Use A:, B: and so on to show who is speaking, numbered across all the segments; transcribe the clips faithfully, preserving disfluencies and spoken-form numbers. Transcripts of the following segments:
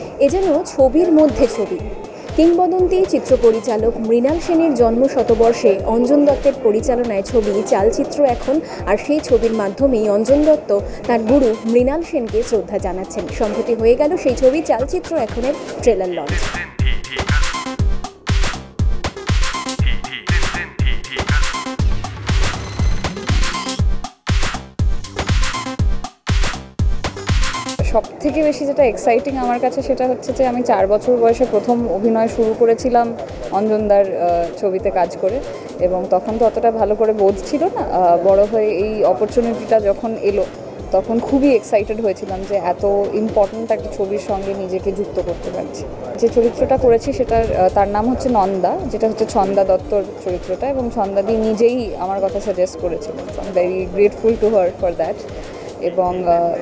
A: এ যেন ছবির মধ্যে ছবি। কিংবদন্তি চিত্র পরিচালক মৃণাল সেনের জন্ম শতবর্ষে অঞ্জন দত্তের পরিচালনায় ছবি চালচিত্র এখন, আর সেই ছবির মাধ্যমেই অঞ্জন দত্ত তার গুরু মৃণাল সেনকে শ্রদ্ধা জানাচ্ছেন। সম্প্রতি হয়ে গেল সেই ছবি চালচিত্র এখনের ট্রেলার লঞ্চ। সব থেকে বেশি যেটা এক্সাইটিং আমার কাছে সেটা হচ্ছে যে আমি চার বছর বয়সে প্রথম অভিনয় শুরু করেছিলাম অঞ্জনদার ছবিতে কাজ করে, এবং তখন তো অতটা ভালো করে বোধ ছিল না। বড় হয়ে এই অপরচুনিটিটা যখন এলো তখন খুবই এক্সাইটেড হয়েছিলাম যে এত ইম্পর্ট্যান্ট একটা ছবির সঙ্গে নিজেকে যুক্ত করতে পারছি। যে চরিত্রটা করেছি সেটার তার নাম হচ্ছে নন্দা, যেটা হচ্ছে ছন্দা দত্তর চরিত্রটা, এবং ছন্দাদি নিজেই আমার কথা সাজেস্ট করেছিলেন। I am very grateful to her for that. এবং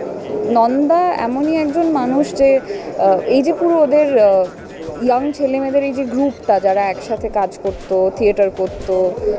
A: নন্দা এমনই একজন মানুষ যে এই যে পুরো ওদের ইয়াং ছেলেমেয়েদের এই যে গ্রুপটা যারা একসাথে কাজ করতো, থিয়েটার করতো,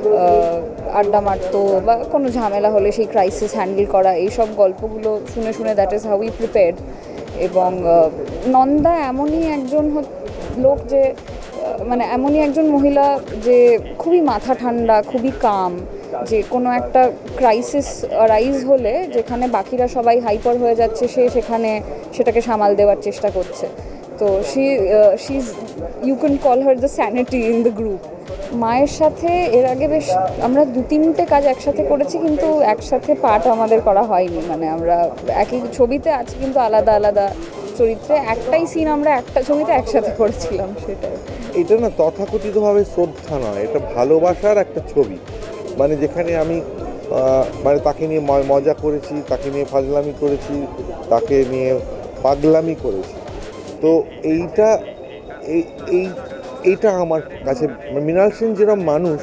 A: আড্ডা মারতো, বা কোনো ঝামেলা হলে সেই ক্রাইসিস হ্যান্ডেল করা, এইসব গল্পগুলো শুনে শুনে that is how we prepared. এবং নন্দা এমনই একজন লোক যে মানে এমনই একজন মহিলা যে খুবই মাথা ঠান্ডা, খুবই কাম, যে কোনো একটা ক্রাইসিস রাইজ হলে যেখানে বাকিরা সবাই হাইপার হয়ে যাচ্ছে সে সেখানে সেটাকে সামাল দেওয়ার চেষ্টা করছে। তো she she is you can call her the sanity in the group. মায়ের সাথে এর আগে বেশ আমরা দু তিনটে কাজ একসাথে করেছি, কিন্তু একসাথে পাঠ আমাদের করা হয়নি। মানে আমরা একই ছবিতে আছি কিন্তু আলাদা আলাদা চরিত্রে, একটাই সিন আমরা একটা ছবিতে একসাথে করেছিলাম। সেটাই
B: এটা না তথাকথিতভাবে শ্রদ্ধা নয়, এটা ভালোবাসার একটা ছবি। মানে যেখানে আমি মানে তাকে নিয়ে মজা করেছি, তাকে নিয়ে ফাজলামি করেছি, তাকে নিয়ে পাগলামি করেছি। তো এইটা এই এই এইটা আমার কাছে মৃণাল সেন যেরকম মানুষ,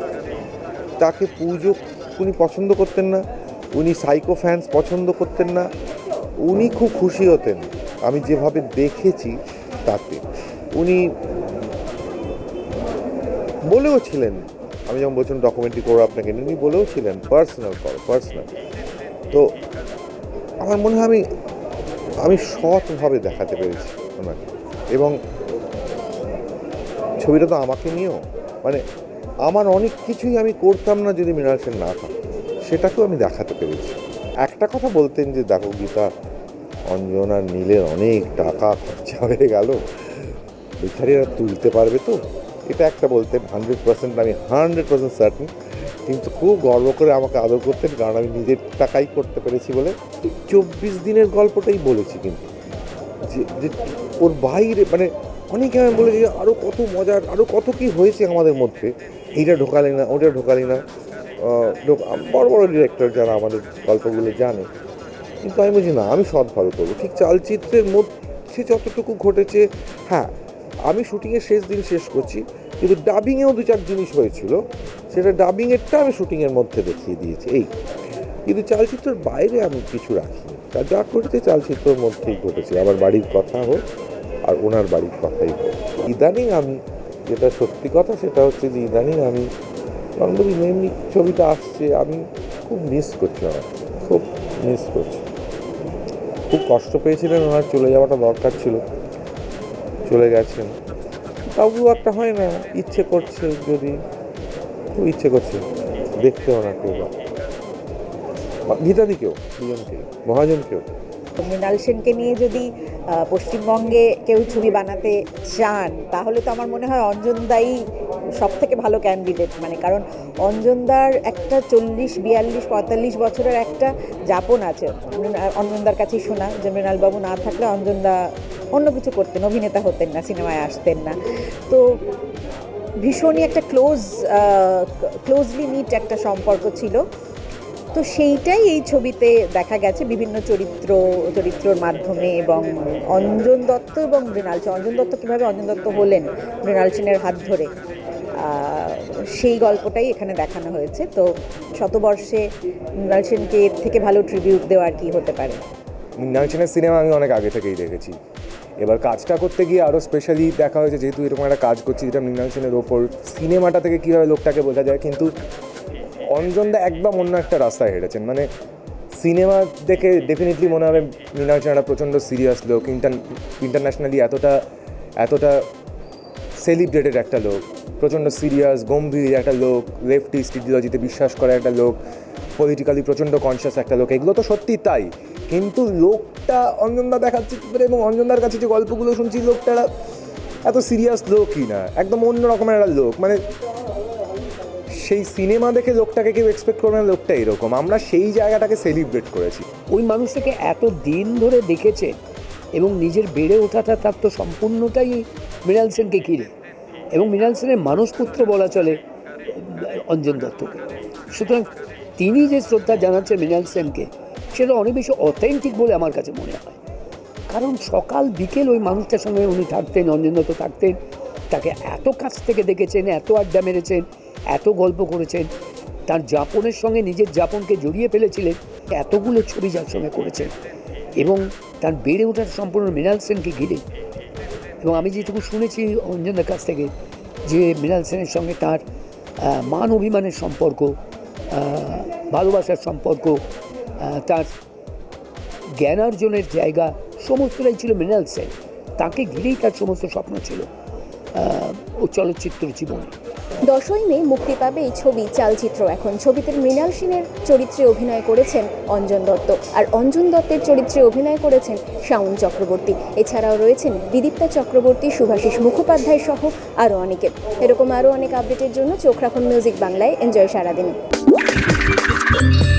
B: তাকে পুজো উনি পছন্দ করতেন না, উনি সাইকো ফ্যান্স পছন্দ করতেন না, উনি খুব খুশি হতেন আমি যেভাবে দেখেছি তাতে। উনি বলেও ছিলেন, আমি যেমন বলছিলাম ডকুমেন্টারি করো আপনাকে, উনি বলেও ছিলেন পার্সোনাল করো পার্সোনাল। তো আমার মনে হয় আমি আমি সৎভাবে দেখাতে পেরেছি ওনাকে। এবং ছবিটা তো আমাকে নিয়েও, মানে আমার অনেক কিছুই আমি করতাম না যদি মৃণাল সেন না থাকতো, সেটাকেও আমি দেখাতে পেরেছি। একটা কথা বলতেন যে দেখো গীতা, অঞ্জন আর নীলের অনেক টাকা খরচা হয়ে গেল, বেচারিরা তুলতে পারবে তো, এটা একটা বলতেন। হান্ড্রেড পার্সেন্ট আমি হান্ড্রেড পার্সেন্ট সার্টেন। কিন্তু খুব গর্ব করে আমাকে আদর করতেন, কারণ আমি নিজের টাকাই করতে পেরেছি বলে। চব্বিশ দিনের গল্পটাই বলেছি, কিন্তু যে ওর বাইরে মানে অনেকে আমি বলেছি আরও কত মজার, আরও কত কী হয়েছে আমাদের মধ্যে, এইটা ঢোকালি না, ওটা ঢোকালি না। বড় বড় ডিরেক্টর যারা আমাদের গল্পগুলো জানে, কিন্তু আমি বলছি না, আমি সৎভাবে করবো। ঠিক চালচিত্রের মধ্যে যতটুকু ঘটেছে, হ্যাঁ আমি শুটিংয়ের শেষ দিন শেষ করছি, কিন্তু ডাবিংয়েও দু চার জিনিস হয়েছিল, সেটা ডাবিংয়েরটা আমি শুটিংয়ের মধ্যে দেখিয়ে দিয়েছি এই। কিন্তু চালচিত্রের বাইরে আমি কিছু রাখিনি, তা যা করতে চালচিত্রের মধ্যেই ঘটেছে। আমার বাড়ির কথা হোক আর ওনার বাড়ির কথাই হোক। ইদানিং আমি যেটা সত্যি কথা সেটা হচ্ছে যে ইদানিং আমি নন্দী মেমনি ছবিটা আসছে, আমি খুব মিস করছি, আমার খুব মিস করছি। খুব কষ্ট পেয়েছিলেন, ওনার চলে যাওয়াটা দরকার ছিল, চলে গেছেন। তবু একটা হয় না, ইচ্ছে করছে, যদি খুব ইচ্ছে করছে দেখতে ওনাকে, গীতাদিকেও, দুজনকে, মহাজনকেও।
C: মৃণাল সেনকে নিয়ে যদি পশ্চিমবঙ্গে কেউ ছবি বানাতে চান তাহলে তো আমার মনে হয় অঞ্জনদাই সব থেকে ভালো ক্যান্ডিডেট। মানে কারণ অঞ্জনদার একটা চল্লিশ বিয়াল্লিশ পঁয়তাল্লিশ বছরের একটা যাপন আছে। অঞ্জনদার কাছেই শোনা যে মৃণালবাবু না থাকলে অঞ্জনদা অন্য কিছু করতেন, অভিনেতা হতেন না, সিনেমায় আসতেন না। তো ভীষণই একটা ক্লোজ ক্লোজলি মিট একটা সম্পর্ক ছিল। তো সেইটাই এই ছবিতে দেখা গেছে বিভিন্ন চরিত্র চরিত্রর মাধ্যমে। এবং অঞ্জন দত্ত এবং মৃণাল সেন, অঞ্জন দত্ত কীভাবে অঞ্জন দত্ত হলেন মৃণাল সেনের হাত ধরে, সেই গল্পটাই এখানে দেখানো হয়েছে। তো শতবর্ষে মৃণাল সেনকে এর থেকে ভালো ট্রিবিউট দেওয়ার কি হতে পারে।
D: মৃণাল সেনের সিনেমা আমি অনেক আগে থেকেই দেখেছি, এবার কাজটা করতে গিয়ে আরও স্পেশালি দেখা হয়েছে, যেহেতু এরকম একটা কাজ করছি যেটা মৃণাল সেনের ওপর, সিনেমাটা থেকে কীভাবে লোকটাকে বোঝা যায়। কিন্তু অঞ্জনদা একদম অন্য একটা রাস্তায় হেঁটেছেন। মানে সিনেমা দেখে ডেফিনেটলি মনে হবে মৃণাল সেন একটা প্রচণ্ড সিরিয়াস লোক, ইন্টার ইন্টারন্যাশনালি এতটা এতটা সেলিব্রেটেড একটা লোক, প্রচণ্ড সিরিয়াস গম্ভীর একটা লোক, লেফটিস্ট ইডিওলজিতে বিশ্বাস করা একটা লোক, পলিটিক্যালি প্রচণ্ড কনসিয়াস একটা লোক, এগুলো তো সত্যি তাই। কিন্তু লোকটা অঞ্জনদা দেখাচ্ছে এবং অঞ্জনদার কাছে যে গল্পগুলো শুনছি লোকটা এত সিরিয়াস লোকই না, একদম অন্য রকমের একটা লোক। মানে সেই সিনেমা দেখে লোকটাকে কেউ এক্সপেক্ট করবে না লোকটা এরকম, আমরা সেই জায়গাটাকে সেলিব্রেট করেছি।
E: ওই মানুষটাকে এত দিন ধরে দেখেছে এবং নিজের বেড়ে ওঠাটা তার তো সম্পূর্ণটাই মৃণাল সেনকে ঘিরে, এবং মৃণাল সেনের মানসপুত্র বলা চলে অঞ্জন দত্তকে। সুতরাং তিনি যে শ্রদ্ধা জানাচ্ছেন মৃণাল সেনকে, সেটা অনেক বেশি অথেন্টিক বলে আমার কাছে মনে হয়। কারণ সকাল বিকেল ওই মানুষটার সঙ্গে উনি থাকতেন, অঞ্জন দত্ত থাকতেন, তাকে এত কাছ থেকে দেখেছেন, এত আড্ডা মেরেছেন, এত গল্প করেছেন, তার যাপনের সঙ্গে নিজের যাপনকে জড়িয়ে ফেলেছিলেন, এতগুলো ছবি যার সঙ্গে করেছেন, এবং তার বেড়ে ওঠার সম্পূর্ণ মৃণাল সেনকে ঘিরে। এবং আমি যেটুকু শুনেছি অঞ্জনদার কাছ থেকে, যে মৃণাল সেনের সঙ্গে তার মান অভিমানের সম্পর্ক, ভালোবাসার সম্পর্ক, তার জ্ঞানার্জনের জায়গা সমস্তটাই ছিল মৃণাল সেন, তাকে ঘিরেই তার সমস্ত স্বপ্ন ছিল ও চলচ্চিত্র জীবনে।
F: দশই মে মুক্তি পাবে এই ছবি চালচিত্র এখন। ছবিতে মৃণাল সেনের চরিত্রে অভিনয় করেছেন অঞ্জন দত্ত, আর অঞ্জন দত্তের চরিত্রে অভিনয় করেছেন শাওন চক্রবর্তী। এছাড়াও রয়েছেন বিদীপ্তা চক্রবর্তী, শুভাশিস মুখোপাধ্যায় সহ আরও অনেকে। এরকম আরও অনেক আপডেটের জন্য চোখ রাখুন মিউজিক বাংলায়। এনজয় সারাদিন।